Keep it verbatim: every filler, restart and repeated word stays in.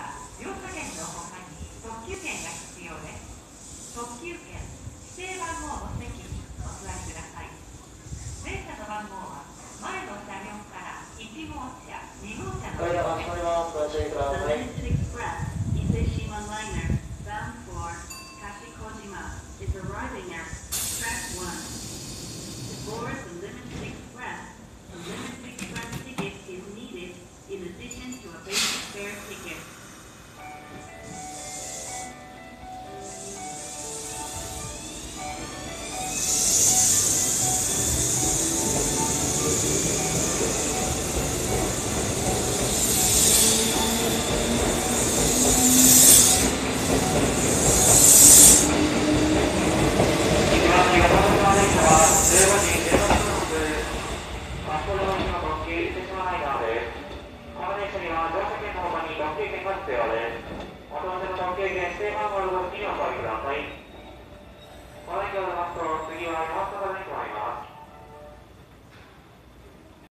は乗車券の他に特急券が必要です。特急券、指定番号の席にお座りください。電車の番号は前の車両からいち号車、に号車のはい、かしこまります。ご注意ください。 The Limited Express Ise-Shima Liner bound for Kashikojima is arriving at track one. To board the Limited Express, a Limited Express ticket is needed in addition to a basic fare ticket. 次は山本